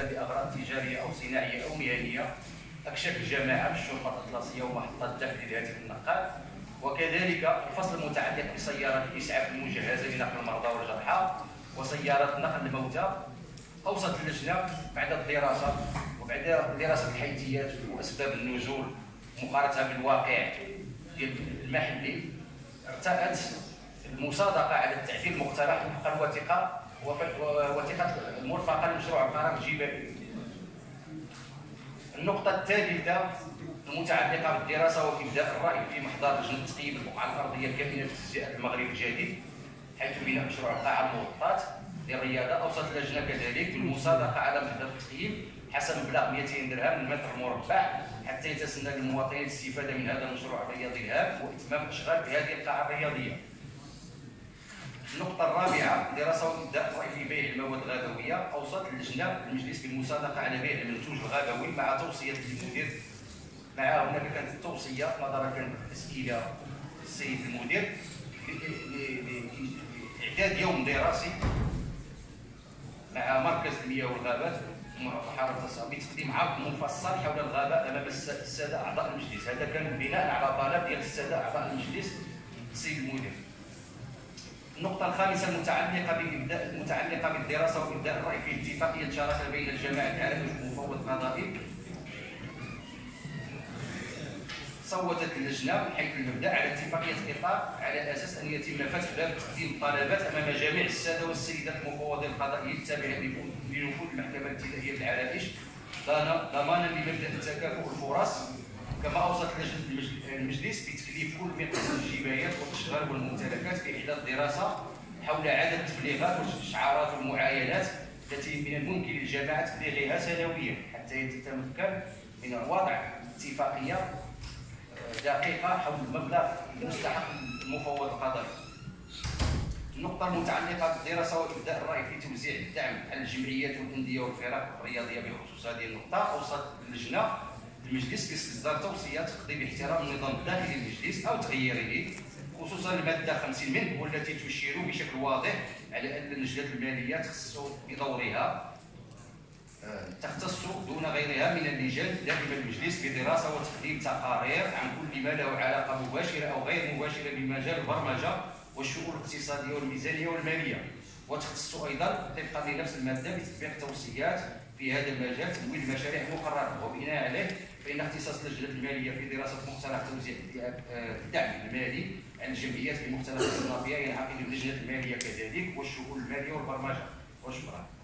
ممارسة بأغراض تجارية أو صناعية أو مهنية أكشف الجماعة بالشرطة الأطلسية ومحطة الدفع لهاتف النقال. وكذلك الفصل المتعلق بسيارات الإسعاف المجهزة لنقل المرضى والجرحى وسيارات نقل الموتى. أوصت اللجنة بعد الدراسة وبعد دراسة الحيثيات وأسباب النزول ومقارنتها بالواقع ديال المحلي، ارتأت المصادقة على التعديل المقترح وفق الوثيقة المرفقة لمشروع القرار الجبائي. النقطة الثالثة المتعلقة بالدراسة وإبداء الرأي في محضر لجنة تقييم البقعة الأرضية الكامنة في تجزئة المغرب الجديد حيث بناء مشروع القاعة الموطات للرياضة. أوصت اللجنة كذلك بالمصادقة على محضر التقييم حسب مبلغ 200 درهم للمتر المربع حتى يتسنى للمواطنين الاستفادة من هذا المشروع الرياضي الهام وإتمام الأشغال في هذه القاعة الرياضية. النقطة الرابعة دراسة وإبداء الرأي في بيع المواد الغابوية. أوصت اللجنة المجلس بالمصادقة على بيع المنتوج الغابوي مع توصية المدير. هناك كانت توصية نظرا كانت أسئلة السيد المدير لإعداد يوم دراسي مع مركز المياه والغابات وحارة الصعب بتقديم عرض مفصل حول الغابة أمام السادة أعضاء المجلس. هذا كان بناء على طلب ديال السادة أعضاء المجلس السيد المدير. النقطة الخامسة المتعلقة بالدراسة وإبداء الرأي في اتفاقية شراكة بين الجماعة العالمية والمفوض القضائي. صوتت اللجنة حيث المبدأ على اتفاقية إطار على أساس أن يتم فتح باب تقديم الطلبات أمام جميع السادة والسيدات المفوضين القضائيين التابعين لنفوذ المحكمة الابتدائية بالعرائش ضمانا لمبدأ تكافؤ الفرص. كما أوصت لجنة المجلس بتكليف كل من قسم الجبايات والأشغال والممتلكات في إحداث دراسة حول عدد التبليغات والإشعارات والمعاينات التي من الممكن للجماعة تبليغها سنويا حتى تتمكن من وضع اتفاقية دقيقة حول المبلغ المستحق المفوض القضائي. النقطة المتعلقة بالدراسة وإبداء الرأي في توزيع الدعم على الجمعيات والأندية والفرق الرياضية بخصوص هذه النقطة. أوصت اللجنة المجلس باستصدار توصية تقضي باحترام النظام الداخلي للمجلس أو تغييره خصوصا المادة 50 منه والتي تشير بشكل واضح على أن اللجنة المالية تختص بدورها تختص دون غيرها من اللجان داخل المجلس بدراسة وتقديم تقارير عن كل ما له علاقة مباشرة أو غير مباشرة بمجال البرمجة والشؤون الاقتصادية والميزانية والمالية، وتختص أيضا طبقا لنفس المادة بتطبيق توصيات في هذا المجال تمويل المشاريع المقررة. وبناء عليه فإن اختصاص اللجنة المالية في دراسة مقترح توزيع الدعم المالي عن الجمعيات بمختلف أصنافها ينعقد اللجنة المالية كذلك والشؤون المالية والبرمجة. وشكرا.